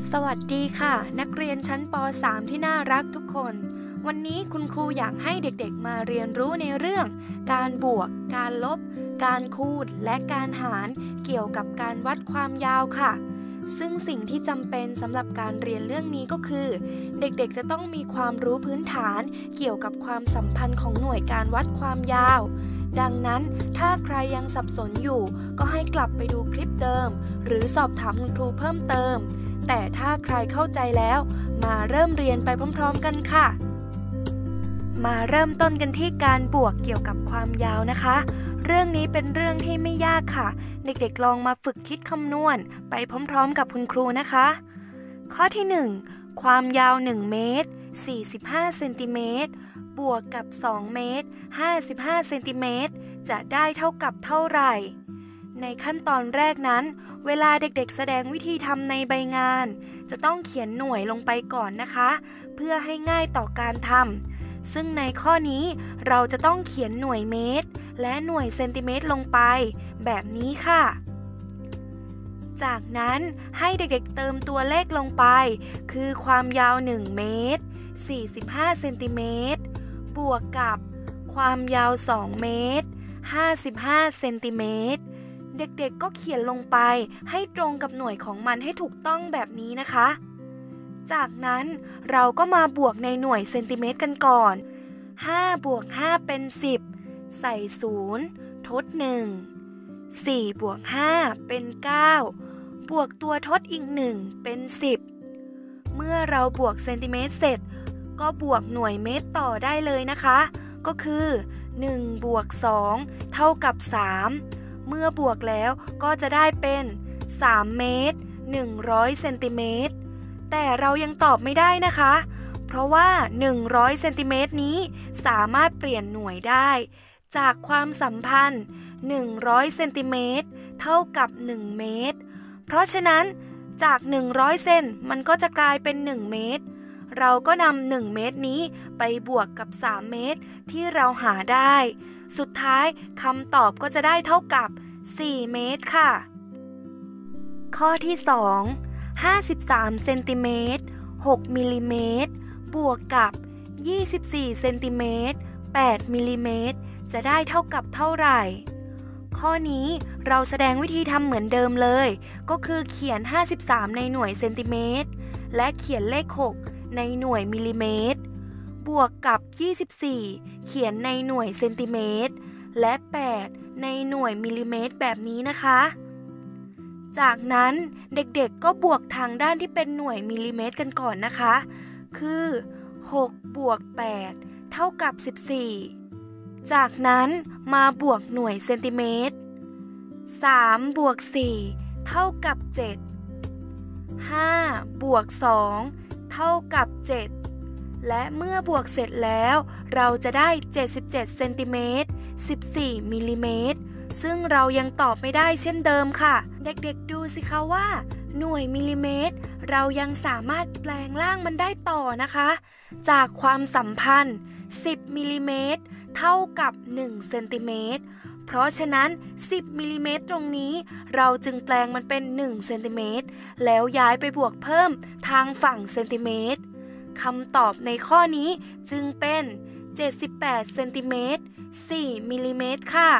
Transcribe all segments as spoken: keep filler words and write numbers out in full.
สวัสดีค่ะนักเรียนชั้นป .สาม ที่น่ารักทุกคนวันนี้คุณครูอยากให้เด็กๆมาเรียนรู้ในเรื่องการบวกการลบการคูณและการหารเกี่ยวกับการวัดความยาวค่ะซึ่งสิ่งที่จำเป็นสำหรับการเรียนเรื่องนี้ก็คือเด็กๆจะต้องมีความรู้พื้นฐานเกี่ยวกับความสัมพันธ์ของหน่วยการวัดความยาวดังนั้นถ้าใครยังสับสนอยู่ก็ให้กลับไปดูคลิปเดิมหรือสอบถามคุณครูเพิ่มเติมแต่ถ้าใครเข้าใจแล้วมาเริ่มเรียนไปพร้อมๆกันค่ะมาเริ่มต้นกันที่การบวกเกี่ยวกับความยาวนะคะเรื่องนี้เป็นเรื่องที่ไม่ยากค่ะเด็กๆลองมาฝึกคิดคำนวณไปพร้อมๆกับคุณครูนะคะข้อที่หนึ่งความยาวหนึ่งเมตรสี่สิบห้าเซนติเมตรบวกกับสองเมตรห้าสิบห้าเซนติเมตรจะได้เท่ากับเท่าไหร่ในขั้นตอนแรกนั้นเวลาเด็กๆแสดงวิธีทำในใบงานจะต้องเขียนหน่วยลงไปก่อนนะคะเพื่อให้ง่ายต่อการทำซึ่งในข้อนี้เราจะต้องเขียนหน่วยเมตรและหน่วยเซนติเมตรลงไปแบบนี้ค่ะจากนั้นให้เด็กๆเติมตัวเลขลงไปคือความยาวหนึ่งเมตรสี่สิบห้าเซนติเมตรบวกกับความยาวสองเมตรห้าสิบห้าเซนติเมตรเด็กๆก็เขียนลงไปให้ตรงกับหน่วยของมันให้ถูกต้องแบบนี้นะคะจากนั้นเราก็มาบวกในหน่วยเซนติเมตรกันก่อนห้าบวกห้าเป็นสิบใส่ศูนย์ทดหนึ่งสี่บวกห้าเป็นเก้าบวกตัวทดอีกหนึ่งเป็นสิบเมื่อเราบวกเซนติเมตรเสร็จก็บวกหน่วยเมตรต่อได้เลยนะคะก็คือหนึ่งบวกสองเท่ากับสามเมื่อบวกแล้วก็จะได้เป็นสามเมตรหนึ่งร้อยเซนติเมตรแต่เรายังตอบไม่ได้นะคะเพราะว่าหนึ่งร้อยเซนติเมตรนี้สามารถเปลี่ยนหน่วยได้จากความสัมพันธ์หนึ่งร้อยเซนติเมตรเท่ากับหนึ่งเมตรเพราะฉะนั้นจากหนึ่งร้อยเซนมันก็จะกลายเป็นหนึ่งเมตรเราก็นำหนึ่งเมตรนี้ไปบวกกับสามเมตรที่เราหาได้สุดท้ายคำตอบก็จะได้เท่ากับสี่เมตรค่ะข้อที่สองห้าสิบสามเซนติเมตรหกมิลลิเมตรบวกกับยี่สิบสี่เซนติเมตรแปดมิลลิเมตรจะได้เท่ากับเท่าไหร่ข้อนี้เราแสดงวิธีทำเหมือนเดิมเลยก็คือเขียนห้าสิบสามในหน่วยเซนติเมตรและเขียนเลขหกในหน่วยมิลลิเมตรบวกกับยี่สิบสี่เขียนในหน่วยเซนติเมตรและแปดในหน่วยมิลลิเมตรแบบนี้นะคะจากนั้นเด็กๆก็บวกทางด้านที่เป็นหน่วยมิลลิเมตรกันก่อนนะคะคือหกบวกแปดเท่ากับสิบสี่จากนั้นมาบวกหน่วยเซนติเมตรสามบวกสี่เท่ากับเจ็ด ห้าบวกสองเท่ากับเจ็ดและเมื่อบวกเสร็จแล้วเราจะได้เจ็ดสิบเจ็ดเซนติเมตรสิบสี่มิลลิเมตรซึ่งเรายังตอบไม่ได้เช่นเดิมค่ะเด็กๆดูสิคะว่าหน่วยมิลลิเมตรเรายังสามารถแปลงร่างมันได้ต่อนะคะจากความสัมพันธ์สิบมิลลิเมตรเท่ากับหนึ่งเซนติเมตรเพราะฉะนั้นสิบมิลลิเมตรตรงนี้เราจึงแปลงมันเป็นหนึ่งเซนติเมตรแล้วย้ายไปบวกเพิ่มทางฝั่งเซนติเมตรคำตอบในข้อนี้จึงเป็นเจ็ดสิบแปดเซนติเมตรสี่มิลลิเมตรค่ะ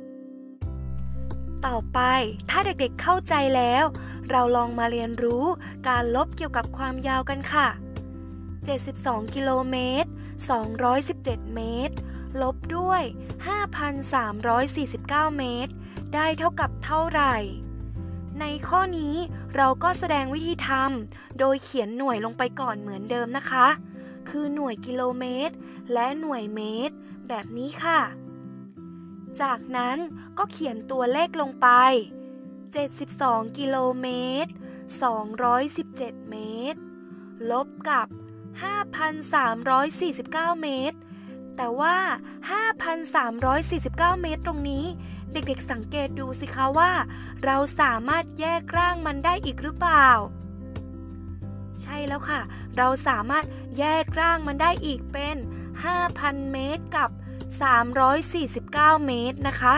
ต่อไปถ้าเด็กๆเข้าใจแล้วเราลองมาเรียนรู้การลบเกี่ยวกับความยาวกันค่ะเจ็ดสิบสองกิโลเมตรสองร้อยสิบเจ็ดเมตรลบด้วย ห้าพันสามร้อยสี่สิบเก้า เมตรได้เท่ากับเท่าไหร่ในข้อนี้เราก็แสดงวิธีทำโดยเขียนหน่วยลงไปก่อนเหมือนเดิมนะคะคือหน่วยกิโลเมตรและหน่วยเมตรแบบนี้ค่ะจากนั้นก็เขียนตัวเลขลงไปเจ็ดสิบสองกิโลเมตรสองร้อยสิบเจ็ดเมตรลบกับ ห้าพันสามร้อยสี่สิบเก้า เมตรแต่ว่า ห้าพันสามร้อยสี่สิบเก้า เมตรตรงนี้เด็กๆสังเกตดูสิคะว่าเราสามารถแยกร่างมันได้อีกหรือเปล่าใช่แล้วค่ะเราสามารถแยกร่างมันได้อีกเป็น ห้าพัน เมตรกับสามร้อยสี่สิบเก้า เมตรนะคะ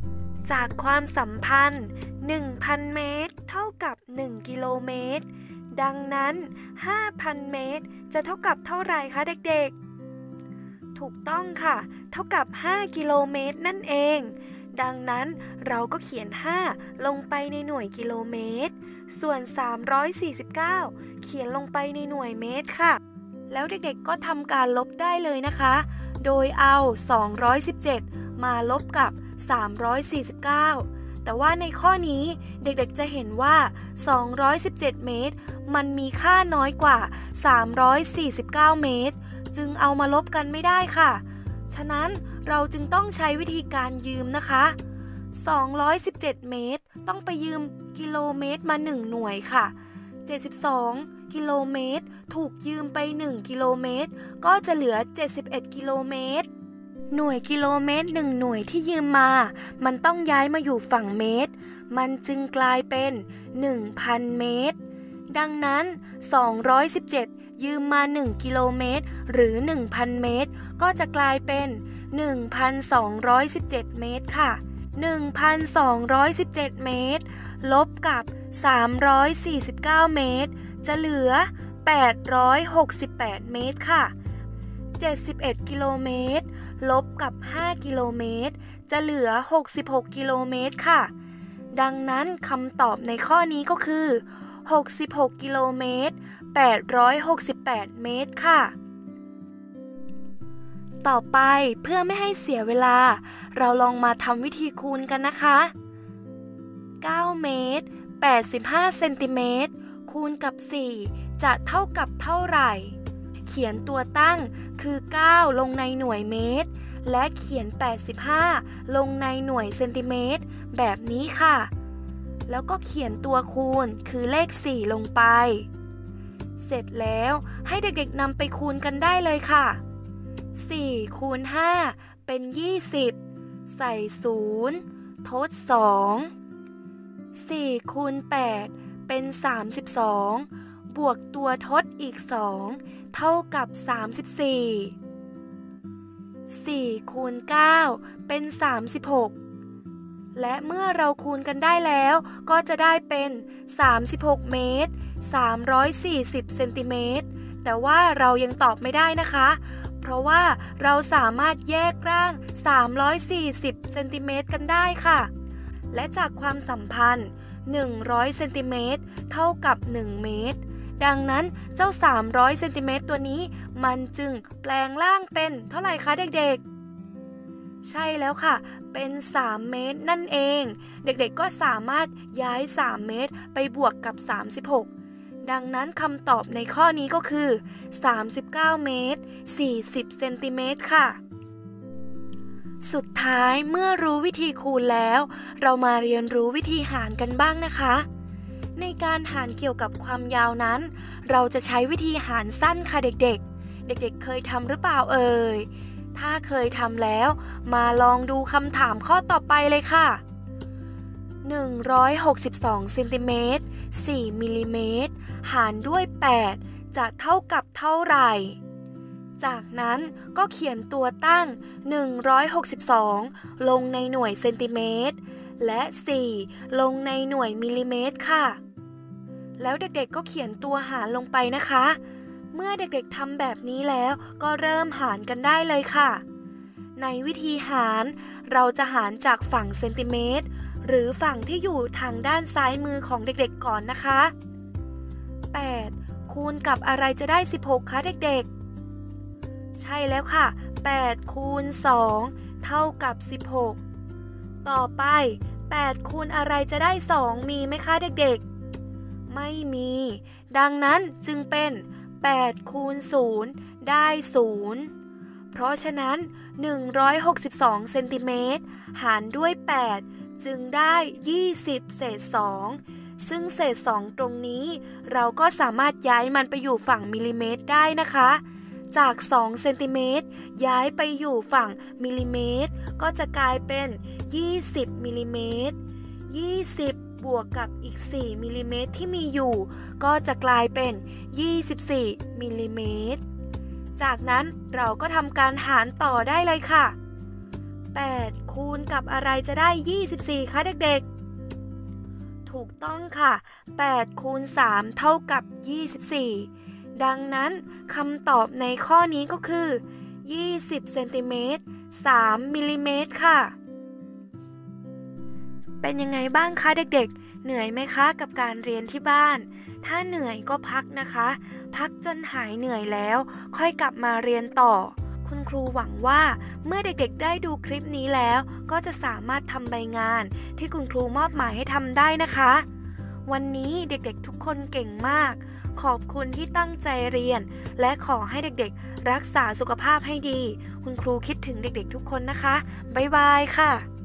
จากความสัมพันธ์ หนึ่งพัน เมตรเท่ากับหนึ่งกิโลเมตรดังนั้น ห้าพัน เมตรจะเท่ากับเท่าไหร่คะเด็กๆถูกต้องค่ะเท่ากับห้ากิโลเมตรนั่นเองดังนั้นเราก็เขียนห้าลงไปในหน่วยกิโลเมตรส่วนสามร้อยสี่สิบเก้าเขียนลงไปในหน่วยเมตรค่ะแล้วเด็กๆก็ทำการลบได้เลยนะคะโดยเอาสองร้อยสิบเจ็ดมาลบกับสามร้อยสี่สิบเก้าแต่ว่าในข้อนี้เด็กๆจะเห็นว่าสองร้อยสิบเจ็ดเมตรมันมีค่าน้อยกว่าสามร้อยสี่สิบเก้าเมตรจึงเอามาลบกันไม่ได้ค่ะฉะนั้นเราจึงต้องใช้วิธีการยืมนะคะสองร้อยสิบเจ็ดเมตรต้องไปยืมกิโลเมตรมาหนึ่งหน่วยค่ะเจ็ดสิบสองกิโลเมตรถูกยืมไปหนึ่งกิโลเมตรก็จะเหลือเจ็ดสิบเอ็ดกิโลเมตรหน่วยกิโลเมตรหนึ่งหน่วยที่ยืมมามันต้องย้ายมาอยู่ฝั่งเมตรมันจึงกลายเป็น หนึ่งพัน เมตรดังนั้นสองร้อยสิบเจ็ดยืมมาหนึ่งกิโลเมตรหรือ หนึ่งพัน เมตรก็จะกลายเป็น หนึ่งพันสองร้อยสิบเจ็ด เมตรค่ะ หนึ่งพันสองร้อยสิบเจ็ด เมตรลบกับสามร้อยสี่สิบเก้าเมตรจะเหลือแปดร้อยหกสิบแปดเมตรค่ะเจ็ดสิบเอ็ดกิโลเมตรลบกับห้ากิโลเมตรจะเหลือหกสิบหกกิโลเมตรค่ะดังนั้นคำตอบในข้อนี้ก็คือหกสิบหกกิโลเมตรแปดร้อยหกสิบแปดเมตรค่ะต่อไปเพื่อไม่ให้เสียเวลาเราลองมาทำวิธีคูณกันนะคะเก้าเมตรแปดสิบห้าเซนติเมตรคูณกับสี่จะเท่ากับเท่าไหร่เขียนตัวตั้งคือเก้าลงในหน่วยเมตรและเขียนแปดสิบห้าลงในหน่วยเซนติเมตรแบบนี้ค่ะแล้วก็เขียนตัวคูณคือเลขสี่ลงไปเสร็จแล้วให้เด็กๆนำไปคูณกันได้เลยค่ะสี่คูณห้าเป็นยี่สิบใส่ศูนย์ทดสองสี่คูณแปดเป็นสามสิบสองบวกตัวทดอีกสองเท่ากับสามสิบสี่สี่คูณเก้าเป็นสามสิบหกและเมื่อเราคูณกันได้แล้วก็จะได้เป็นสามสิบหกเมตรสามร้อยสี่สิบเซนติเมตรแต่ว่าเรายังตอบไม่ได้นะคะเพราะว่าเราสามารถแยกร่างสามร้อยสี่สิบเซนติเมตรกันได้ค่ะและจากความสัมพันธ์หนึ่งร้อยเซนติเมตรเท่ากับหนึ่งเมตรดังนั้นเจ้าสามร้อยเซนติเมตรตัวนี้มันจึงแปลงร่างเป็นเท่าไหร่คะเด็กๆใช่แล้วค่ะเป็นสามเมตรนั่นเองเด็กๆก็สามารถย้ายสามเมตรไปบวกกับสามสิบหกดังนั้นคำตอบในข้อนี้ก็คือสามสิบเก้าเมตรสี่สิบเซนติเมตรค่ะสุดท้ายเมื่อรู้วิธีคูณแล้วเรามาเรียนรู้วิธีหารกันบ้างนะคะในการหารเกี่ยวกับความยาวนั้นเราจะใช้วิธีหารสั้นค่ะเด็กๆเด็กๆเคยทำหรือเปล่าเอ่ยถ้าเคยทำแล้วมาลองดูคำถามข้อต่อไปเลยค่ะหนึ่งร้อยหกสิบสองเซนติเมตรสี่มิลลิเมตรหารด้วยแปดจะเท่ากับเท่าไหร่จากนั้นก็เขียนตัวตั้งหนึ่งร้อยหกสิบสองลงในหน่วยเซนติเมตรและสี่ลงในหน่วยมิลลิเมตรค่ะแล้วเด็กๆก็เขียนตัวหารลงไปนะคะเมื่อเด็กๆทำแบบนี้แล้วก็เริ่มหารกันได้เลยค่ะในวิธีหารเราจะหารจากฝั่งเซนติเมตรหรือฝั่งที่อยู่ทางด้านซ้ายมือของเด็กๆก่อนนะคะแปดคูณกับอะไรจะได้สิบหกคะเด็กๆใช่แล้วค่ะแปดคูณสองเท่ากับสิบหกต่อไปแปดคูณอะไรจะได้สองมีไหมคะเด็กๆไม่มีดังนั้นจึงเป็นแปดคูณศูนย์ได้ศูนย์เพราะฉะนั้นหนึ่งร้อยหกสิบสองเซนติเมตรหารด้วยแปดจึงได้ยี่สิบเศษสองซึ่งเศษสองตรงนี้เราก็สามารถย้ายมันไปอยู่ฝั่งมิลลิเมตรได้นะคะจากสองเซนติเมตรย้ายไปอยู่ฝั่งมิลลิเมตรก็จะกลายเป็นยี่สิบมิลลิเมตรยี่สิบบวกกับอีกสี่มิลลิเมตรที่มีอยู่ก็จะกลายเป็นยี่สิบสี่มิลลิเมตรจากนั้นเราก็ทำการหารต่อได้เลยค่ะแปดคูณกับอะไรจะได้ยี่สิบสี่คะเด็กๆถูกต้องค่ะแปดคูณสามเท่ากับยี่สิบสี่ดังนั้นคำตอบในข้อนี้ก็คือยี่สิบเซนติเมตรสามมิลลิเมตรค่ะเป็นยังไงบ้างคะเด็กๆเหนื่อยไหมคะกับการเรียนที่บ้านถ้าเหนื่อยก็พักนะคะพักจนหายเหนื่อยแล้วค่อยกลับมาเรียนต่อคุณครูหวังว่าเมื่อเด็กๆได้ดูคลิปนี้แล้วก็จะสามารถทำใบงานที่คุณครูมอบหมายให้ทำได้นะคะวันนี้เด็กๆทุกคนเก่งมากขอบคุณที่ตั้งใจเรียนและขอให้เด็กๆรักษาสุขภาพให้ดีคุณครูคิดถึงเด็กๆทุกคนนะคะบ๊ายบายค่ะ